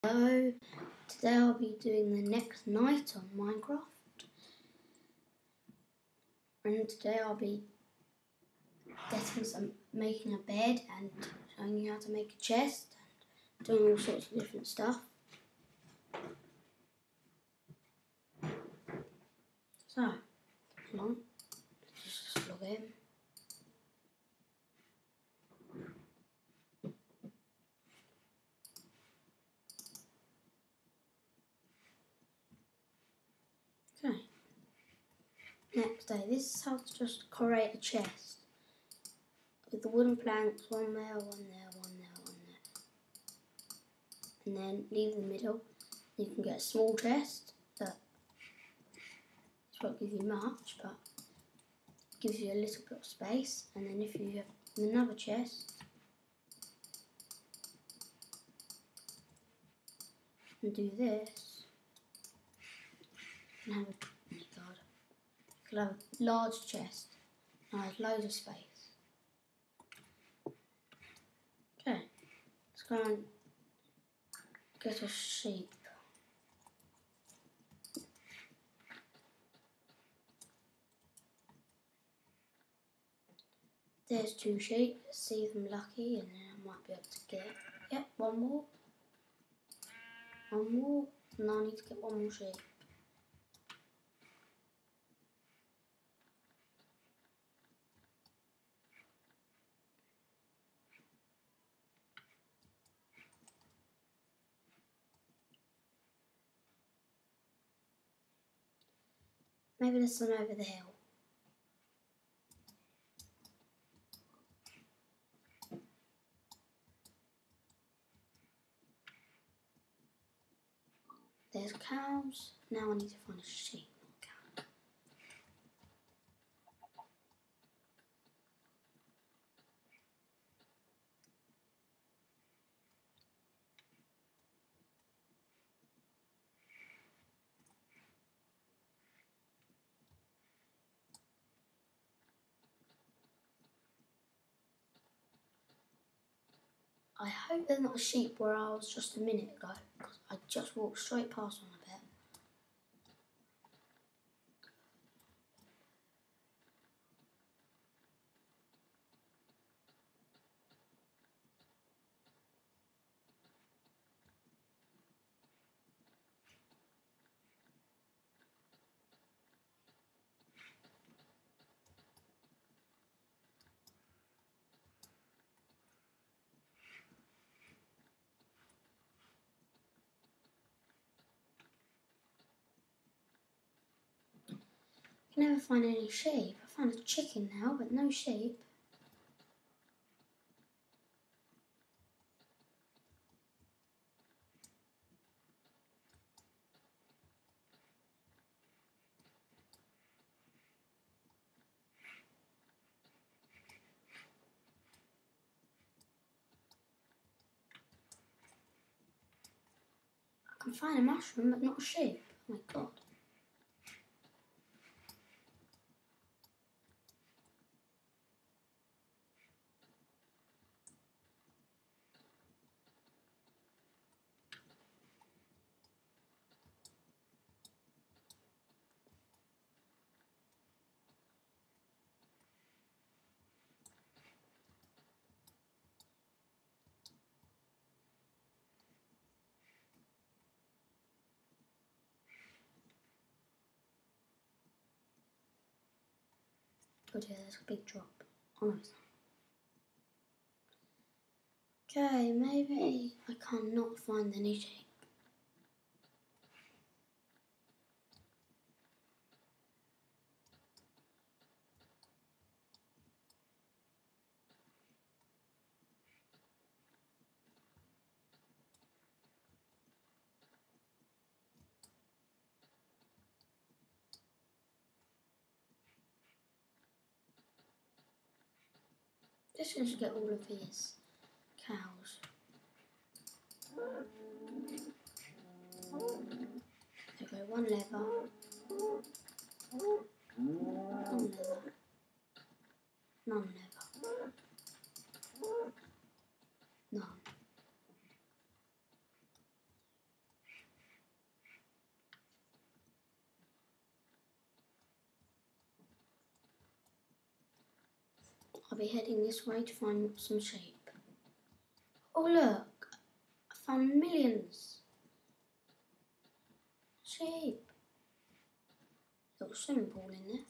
Hello, today I'll be doing the next night on Minecraft, and today I'll be making a bed and showing you how to make a chest and doing all sorts of different stuff. So, hold on, let's just log in. Okay. Next day, this is how to just create a chest with the wooden planks, one there, one there, one there, one there, and then leave the middle. You can get a small chest that won't give you much, but gives you a little bit of space. And then if you have another chest and do this, you can have a large chest and have loads of space. Okay, let's go and get a sheep. There's 2 sheep. Let's see if I'm lucky, and then I might be able to get. Yep, one more. One more. Now I need to get 1 more sheep. Maybe there's some over the hill. There's cows. Now I need to find a sheep. I hope there's not a sheep where I was just a minute ago, because I just walked straight past one, I bet. I can never find any sheep. I found a chicken now, but no sheep. I can find a mushroom, but not a sheep. Oh my god. Oh dear, there's a big drop. Oh no, it's not. Okay, maybe I cannot find any sheep. Just going to get all of these cows. Okay, 1 leather. 1 leather. None leather. None. I'll be heading this way to find some sheep. Oh look, I found millions. Sheep. Little swimming pool in there.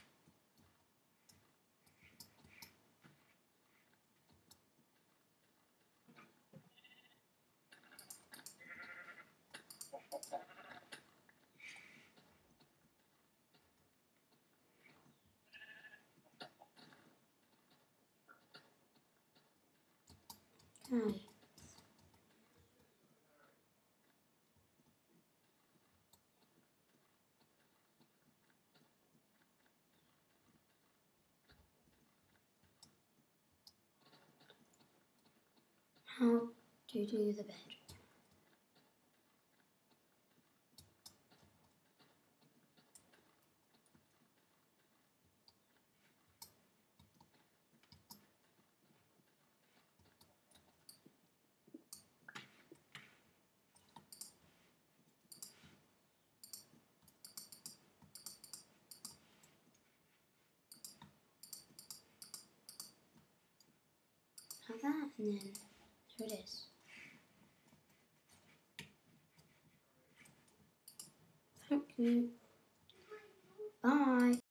Okay. How to do the bed. Like that, and then here it is. Thank you. Bye.